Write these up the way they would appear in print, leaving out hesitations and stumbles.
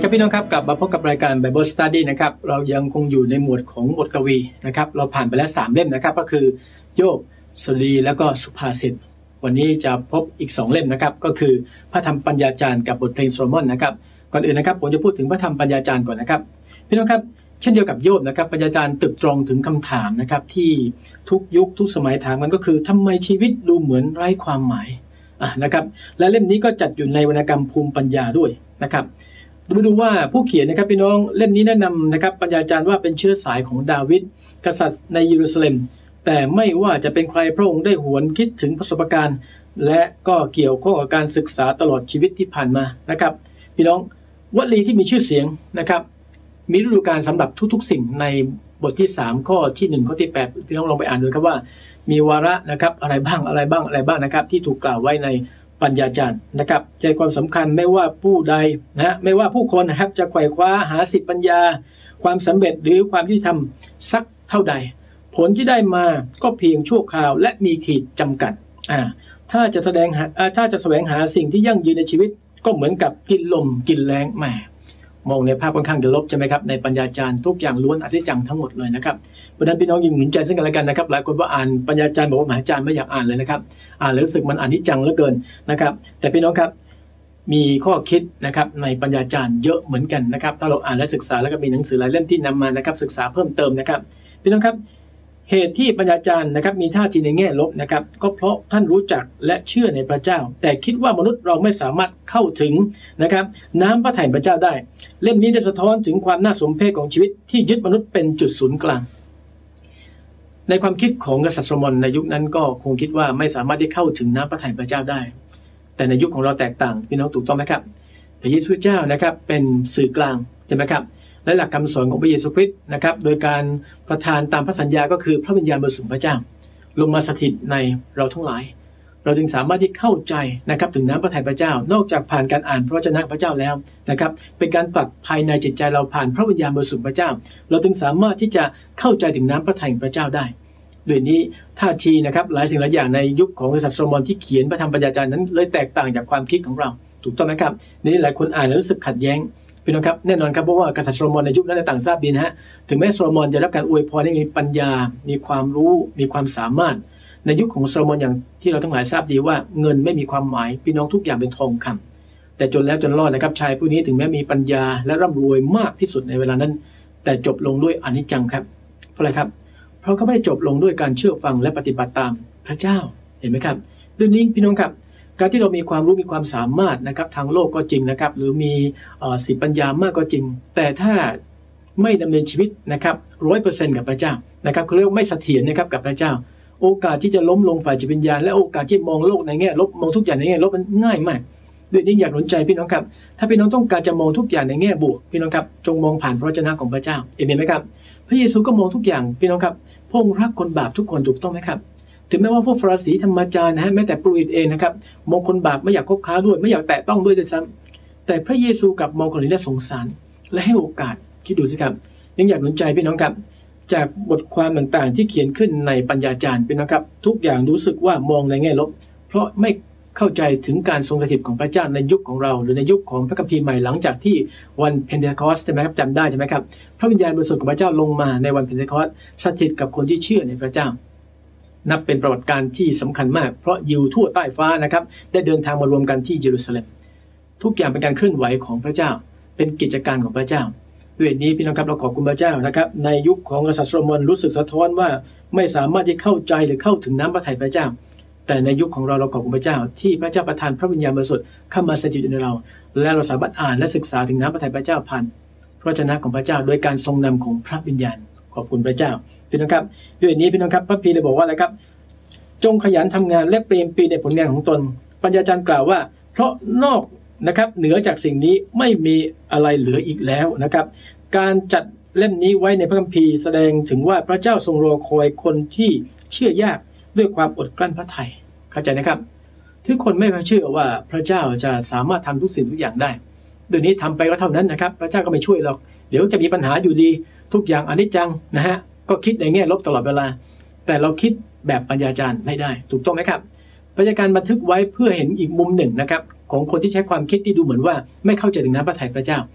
ครับพี่น้องครับกลับมาพบกับรายการ Bible Study นะครับเรายังคงอยู่ในหมวดของบทกวีนะครับเราผ่านไปแล้ว3เล่มนะครับก็คือโยบสดุดีแล้วก็สุภาษิตวันนี้จะพบอีก2เล่มนะครับก็คือพระธรรมปัญญาจารย์กับบทเพลงโซโลมอนนะครับก่อนอื่นนะครับผมจะพูดถึงพระธรรมปัญญาจารย์ก่อนนะครับพี่น้องครับเช่นเดียวกับโยบนะครับปัญญาจารย์ตึกตรงถึงคำถามนะครับที่ทุกยุคทุกสมัยถามกันก็คือทำไมชีวิตดูเหมือนไร้ความหมายนะครับและเล่มนี้ก็จัดอยู่ในวรรณกรรมภูมิปัญญาด้วยนะครับมาดูว่าผู้เขียนนะครับพี่น้องเล่มนี้แนะนำนะครับปัญญาจารย์ว่าเป็นเชื้อสายของดาวิดกษัตริย์ในเยรูซาเล็มแต่ไม่ว่าจะเป็นใครพระองค์ได้หวนคิดถึงประสบการณ์และก็เกี่ยวข้องกับการศึกษาตลอดชีวิตที่ผ่านมานะครับพี่น้องวลีที่มีชื่อเสียงนะครับมีฤดูกาลสำหรับทุกๆสิ่งในบทที่3ข้อที่1ข้อที่8พี่น้องลองไปอ่านดูครับว่ามีวาระนะครับอะไรบ้างนะครับที่ถูกกล่าวไว้ในปัญญาจารย์นะครับใจความสำคัญไม่ว่าผู้ใดไม่ว่าผู้คนนะครับจะไขว่คว้าหาสิทธิปัญญาความสำเร็จหรือความยุติธรรมสักเท่าใดผลที่ได้มาก็เพียงชั่วคราวและมีขีดจำกัดถ้าจะแสวงหาสิ่งที่ยั่งยืนในชีวิตก็เหมือนกับกินลมกินแรงแหมมองในภาพค่อนข้างจะลบใช่ไหมครับในปัญญาจารย์ทุกอย่างล้วนอนิจจังทั้งหมดเลยนะครับเพราะฉะนั้นพี่น้องยิ่งหนุนใจซึ่งกันและกันนะครับหลายคนว่าอ่านปัญญาจารย์บอกว่ามหาจารย์ไม่อยากอ่านเลยนะครับอ่านแล้วรู้สึกมันอนิจจังเหลือเกินนะครับแต่พี่น้องครับมีข้อคิดนะครับในปัญญาจารย์เยอะเหมือนกันนะครับถ้าเราอ่านและศึกษาแล้วก็มีหนังสือหลายเล่มที่นำมานะครับศึกษาเพิ่มเติมนะครับพี่น้องครับเหตุที่ปัญญาจารย์นะครับมีท่าทีในแง่ลบนะครับก็เพราะท่านรู้จักและเชื่อในพระเจ้าแต่คิดว่ามนุษย์เราไม่สามารถเข้าถึงนะครับน้ำพระทัยพระเจ้าได้เล่มนี้จะสะท้อนถึงความน่าสมเพชของชีวิตที่ยึดมนุษย์เป็นจุดศูนย์กลางในความคิดของกษัตริย์โซโลมอนในยุคนั้นก็คงคิดว่าไม่สามารถที่เข้าถึงน้ำพระทัยพระเจ้าได้แต่ในยุคของเราแตกต่างพี่น้องถูกต้องไหมครับพระเยซูเจ้านะครับเป็นสื่อกลางใช่ไหมครับและหลักคำสอนของพระเยซูคริสต์นะครับโดยการประทานตามพระสัญญาก็คือพระวิญญาณบริสุทธิ์พระเจ้าลงมาสถิตในเราทั้งหลายเราจึงสามารถที่เข้าใจนะครับถึงน้ำพระทัยพระเจ้านอกจากผ่านการอ่านพระวจนะพระเจ้าแล้วนะครับเป็นการตัดภายในจิตใจเราผ่านพระวิญญาณบริสุทธิ์พระเจ้าเราจึงสามารถที่จะเข้าใจถึงน้ำพระทัยพระเจ้าได้ด้วยนี้ท่าทีนะครับหลายสิ่งหลายอย่างในยุคของกษัตริย์โซโลมอนที่เขียนพระธรรมปัญญาจารย์นั้นเลยแตกต่างจากความคิดของเราถูกต้องไหมครับนี่หลายคนอ่านแล้วรู้สึกขัดแย้งพี่น้องครับแน่นอนครับเพราะว่ากษัตริย์โซโลมอนในยุคนั้นต่างทราบดีนะฮะถึงแม้โซโลมอนจะรับการอวยพรให้มีปัญญามีความรู้มีความสามารถในยุคของโซโลมอนอย่างที่เราทั้งหลายทราบดีว่าเงินไม่มีความหมายพี่น้องทุกอย่างเป็นทองคำแต่จนแล้วจนรอดนะครับชายผู้นี้ถึงแม้มีปัญญาและร่ำรวยมากที่สุดในเวลานั้นแต่จบลงด้วยอนิจจังครับเพราะอะไรครับเพราะเขาไม่ได้จบลงด้วยการเชื่อฟังและปฏิบัติตามพระเจ้าเห็นไหมครับด้วยนี้พี่น้องครับการที่เรามีความรู้มีความสามารถนะครับทางโลกก็จริงนะครับหรือมีสิทธิปัญญามากก็จริงแต่ถ้าไม่ดำเนินชีวิตนะครับ 100% กับพระเจ้านะครับเขาเรียกว่าไม่เสถียรนะครับกับพระเจ้าโอกาสที่จะล้มลงฝ่ายจิตวิญญาณและโอกาสที่มองโลกในแง่ลบมองทุกอย่างในแง่ลบมันง่ายมากด้วยนี้อยากหนุนใจพี่น้องครับถ้าพี่น้องต้องการจะมองทุกอย่างในแง่บวกพี่น้องครับจงมองผ่านพระวจนะของพระเจ้าเห็นไหมครับพระเยซูก็มองทุกอย่างพี่น้องครับพระองค์รักคนบาปทุกคนถูกต้องไหมครับถึงแม้ว่าพวกฟาริสีธรรมจารย์นะฮะแม้แต่ปุโรหิตเองนะครับมองคนบาปไม่อยากคบค้าด้วยไม่อยากแตะต้องด้วยซ้ำแต่พระเยซูกลับมองคนนี้และสงสารและให้โอกาสคิดดูสิครับยังอยากหนุนใจพี่น้องครับจากบทความต่างๆที่เขียนขึ้นในปัญญาจารย์พี่น้องครับทุกอย่างรู้สึกว่ามองในแง่ลบเพราะไม่เข้าใจถึงการทรงสถิตของพระเจ้าในยุคของเราหรือในยุคของพระคัมภีร์ใหม่หลังจากที่วันเพนเทคอสใช่ไหมครับจำได้ใช่ไหมครับพระวิญญาณบริสุทธิ์ของพระเจ้าลงมาในวันเพนเทคอสสถิตกับคนที่เชื่อในพระเจ้านับเป็นประวัติการที่สำคัญมากเพราะยิวทั่วใต้ฟ้านะครับได้เดินทางมารวมกันที่เยรูซาเล็มทุกอย่างเป็นการเคลื่อนไหวของพระเจ้าเป็นกิจการของพระเจ้าด้วยนี้พี่น้องครับเราขอบคุณพระเจ้านะครับในยุคของกษัตริย์โซโลมอนรู้สึกสะท้อนว่าไม่สามารถที่เข้าใจหรือเข้าถึงน้ำพระทัยพระเจ้าแต่ในยุคของเราขอบคุณพระเจ้าที่พระเจ้าประทานพระวิญญาณบริสุทธิ์เข้ามาสถิตอยู่ในเราและเราสามารถอ่านและศึกษาถึงน้ำพระทัยพระเจ้าผ่านพระวจนะของพระเจ้าโดยการทรงนำของพระวิญญาณขอบคุณพระเจ้าพี่น้องครับด้วยนี้พี่น้องครับพระพีได้บอกว่าอะไรครับจงขยันทำงานและเปลี่ยนปีในผลงานของตนปัญญาจารย์กล่าวว่าเพราะนอกนะครับเหนือจากสิ่งนี้ไม่มีอะไรเหลืออีกแล้วนะครับการจัดเล่มนี้ไว้ในพระคัมภีร์แสดงถึงว่าพระเจ้าทรงรอคอยคนที่เชื่อยากด้วยความอดกลั้นพระทัยเข้าใจนะครับทุกคนไม่เชื่อว่าพระเจ้าจะสามารถทำทุกสิ่งทุกอย่างได้โดยนี้ทำไปก็เท่านั้นนะครับพระเจ้าก็ไม่ช่วยหรอกเดี๋ยวจะมีปัญหาอยู่ดีทุกอย่างอนิจจังนะฮะก็คิดในแง่ลบตลอดเวลาแต่เราคิดแบบปัญญาจารย์ไม่ได้ถูกต้องไหมครับปัญญาการบันทึกไว้เพื่อเห็นอีกมุมหนึ่งนะครับของคนที่ใช้ความคิดที่ดูเหมือนว่าไม่เข้าใจถึงน้ำพระทัยพระเจ้า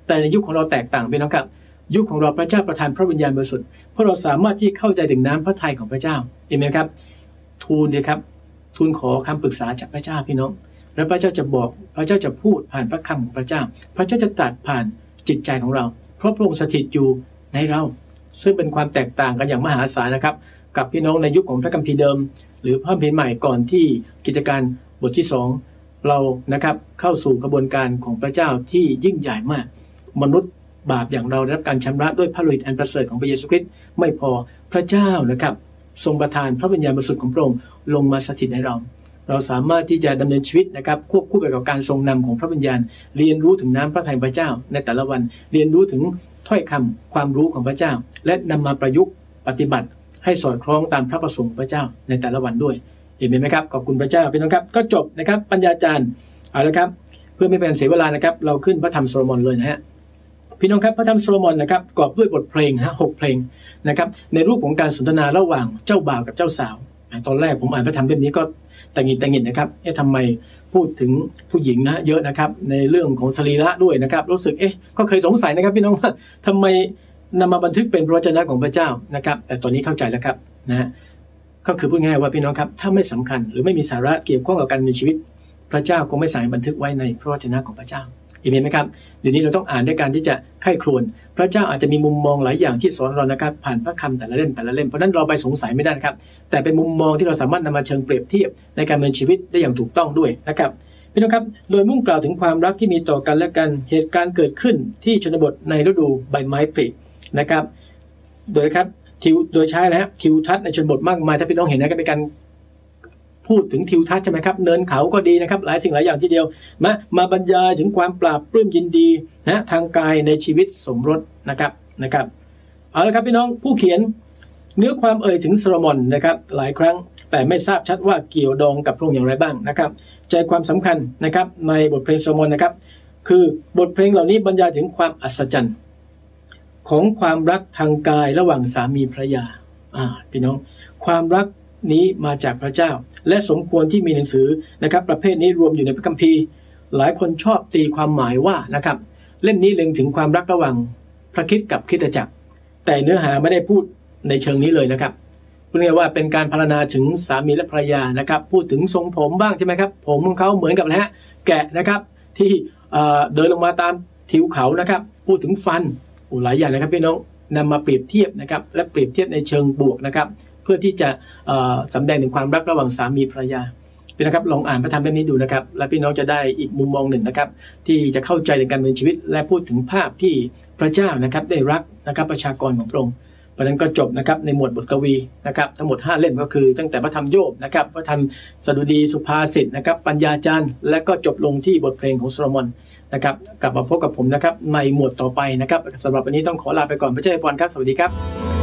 แต่ในยุคของเราแตกต่างไปนะครับยุคของเราพระเจ้าประทานพระวิญญาณบริสุทธิ์เพราะเราสามารถที่เข้าใจถึงน้ำพระทัยของพระเจ้าเห็นไหมครับทูลเลยครับทูลขอคำปรึกษาจากพระเจ้าพี่น้องแล้วพระเจ้าจะบอกพระเจ้าจะพูดผ่านพระคำของพระเจ้าพระเจ้าจะตรัสผ่านจิตใจของเราเพราะพระองค์สถิตอยู่ในเราซึ่งเป็นความแตกต่างกันอย่างมหาศาลนะครับกับพี่น้องในยุคของพระคัมภีร์เดิมหรือพระคัมภีร์ใหม่ก่อนที่กิจการบทที่2เรานะครับเข้าสู่กระบวนการของพระเจ้าที่ยิ่งใหญ่มากมนุษย์บาปอย่างเราได้รับการชำระด้วยพระฤทธิ์อันประเสริฐของพระเยซูคริสต์ไม่พอพระเจ้านะครับทรงประทานพระวิญญาณบริสุทธิ์ของพระองค์ลงมาสถิตในเราสามารถที่จะดำเนินชีวิตนะครับควบคู่ไปกับการทรงนำของพระวิญญาณเรียนรู้ถึงน้ำพระทัยพระเจ้าในแต่ละวันเรียนรู้ถึงถ้อยคำความรู้ของพระเจ้าและนำมาประยุกต์ปฏิบัติให้สอดคล้องตามพระประสงค์ของพระเจ้าในแต่ละวันด้วยเห็นไหมครับขอบคุณพระเจ้าพี่น้องครับก็จบนะครับปัญญาจารย์เอาละครับเพื่อไม่เป็นการเสียเวลานะครับเราขึ้นพระธรรมโซโลมอนเลยนะฮะพี่น้องครับพระธรรมโซโลมอนนะครับประกอบด้วยบทเพลง6เพลงนะครับในรูปของการสนทนาระหว่างเจ้าบ่าวกับเจ้าสาวตอนแรกผมอ่านพระธรรมเล่มนี้ก็แต่งิดนะครับทำไมพูดถึงผู้หญิงนะเยอะนะครับในเรื่องของสรีระด้วยนะครับรู้สึกก็เคยสงสัยนะครับพี่น้องว่าทำไมนำมาบันทึกเป็นพระวจนะของพระเจ้านะครับแต่ตอนนี้เข้าใจแล้วครับนะก็คือพูดง่ายว่าพี่น้องครับถ้าไม่สำคัญหรือไม่มีสาระเกี่ยวข้องกับการมีชีวิตพระเจ้าคงไม่ใส่บันทึกไว้ในพระวจนะของพระเจ้าเห็นไหมครับเดี๋ยวนี้เราต้องอ่านด้วยการที่จะไข้ครวญพระเจ้าอาจจะมีมุมมองหลายอย่างที่สอนเรานะครับผ่านพระคำแต่ละเล่มเพราะนั้นเราไปสงสัยไม่ได้ครับแต่เป็นมุมมองที่เราสามารถนำมาเชิงเปรียบเทียบในการดำเนินชีวิตได้อย่างถูกต้องด้วยนะครับพี่น้องครับโดยมุ่งกล่าวถึงความรักที่มีต่อกันและกันเหตุการณ์เกิดขึ้นที่ชนบทในฤดูใบไม้ผลินะครับโดยครับโดยใช้นะฮะทิวทัศน์ในชนบทมากมายถ้าพี่น้องเห็นนะก็เป็นการพูดถึงทิวทัศน์ใช่ไหมครับเนินเขาก็ดีนะครับหลายสิ่งหลายอย่างทีเดียวมาบรรยายถึงความปราบปลื้มยินดีนะทางกายในชีวิตสมรสนะครับเอาละครับพี่น้องผู้เขียนเนื้อความเอ่ยถึงโซโลมอนนะครับหลายครั้งแต่ไม่ทราบชัดว่าเกี่ยวดองกับพระองค์อย่างไรบ้างนะครับใจความสำคัญนะครับในบทเพลงโซโลมอนนะครับคือบทเพลงเหล่านี้บรรยายถึงความอัศจรรย์ของความรักทางกายระหว่างสามีภรรยาพี่น้องความรักนี้มาจากพระเจ้าและสมควรที่มีหนังสือนะครับประเภทนี้รวมอยู่ในพระคัมภีร์หลายคนชอบตีความหมายว่านะครับเล่มนี้เล็งถึงความรักระหว่างพระคริสต์กับคริสตจักรแต่เนื้อหาไม่ได้พูดในเชิงนี้เลยนะครับพูดง่ายว่าเป็นการพรรณนาถึงสามีและภรรยานะครับพูดถึงทรงผมบ้างใช่ไหมครับผมของเขาเหมือนกับแกะนะครับที่เดินลงมาตามทิวเขานะครับพูดถึงฟันหลายอย่างนะครับพี่น้องนำมาเปรียบเทียบนะครับและเปรียบเทียบในเชิงบวกนะครับเพื่อที่จะสำแดงถึงความรักระหว่างสามีภรรยาพี่นะครับลองอ่านพระธรรมเล่มนี้ดูนะครับและพี่น้องจะได้อีกมุมมองหนึ่งนะครับที่จะเข้าใจในการดำเนินชีวิตและพูดถึงภาพที่พระเจ้านะครับได้รักนะครับประชากรของพระองค์เพราะนั้นก็จบนะครับในหมวดบทกวีนะครับทั้งหมด5เล่มก็คือตั้งแต่พระธรรมโยบนะครับพระธรรมสดุดีสุภาษิตนะครับปัญญาจารย์และก็จบลงที่บทเพลงของโซโลมอนนะครับกลับมาพบกับผมนะครับในหมวดต่อไปนะครับสำหรับวันนี้ต้องขอลาไปก่อนพระเจ้าอวยพรครับสวัสดีครับ